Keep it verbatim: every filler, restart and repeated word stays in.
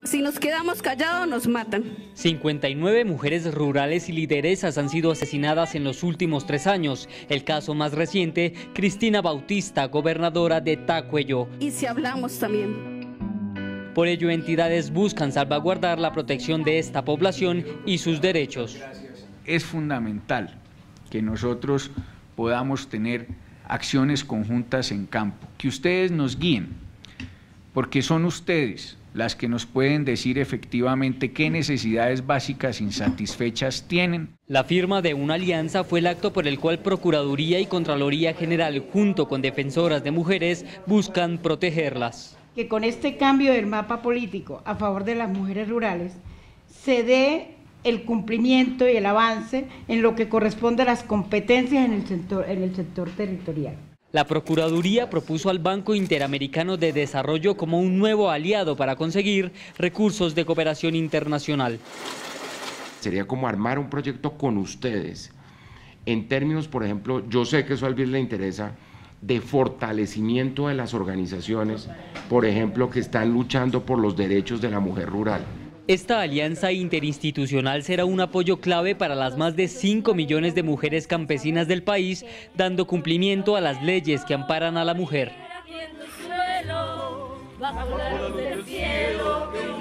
Si nos quedamos callados, nos matan. cincuenta y nueve mujeres rurales y lideresas han sido asesinadas en los últimos tres años. El caso más reciente, Cristina Bautista, gobernadora de Tacuello. Y si hablamos también. Por ello, entidades buscan salvaguardar la protección de esta población y sus derechos. Es fundamental que nosotros podamos tener acciones conjuntas en campo, que ustedes nos guíen, porque son ustedes las que nos pueden decir efectivamente qué necesidades básicas insatisfechas tienen. La firma de una alianza fue el acto por el cual Procuraduría y Contraloría General, junto con defensoras de mujeres, buscan protegerlas. Que con este cambio del mapa político a favor de las mujeres rurales se dé el cumplimiento y el avance en lo que corresponde a las competencias en el sector, en el sector territorial. La Procuraduría propuso al Banco Interamericano de Desarrollo como un nuevo aliado para conseguir recursos de cooperación internacional. Sería como armar un proyecto con ustedes, en términos, por ejemplo, yo sé que eso a Alvir le interesa, de fortalecimiento de las organizaciones, por ejemplo, que están luchando por los derechos de la mujer rural. Esta alianza interinstitucional será un apoyo clave para las más de cinco millones de mujeres campesinas del país, dando cumplimiento a las leyes que amparan a la mujer.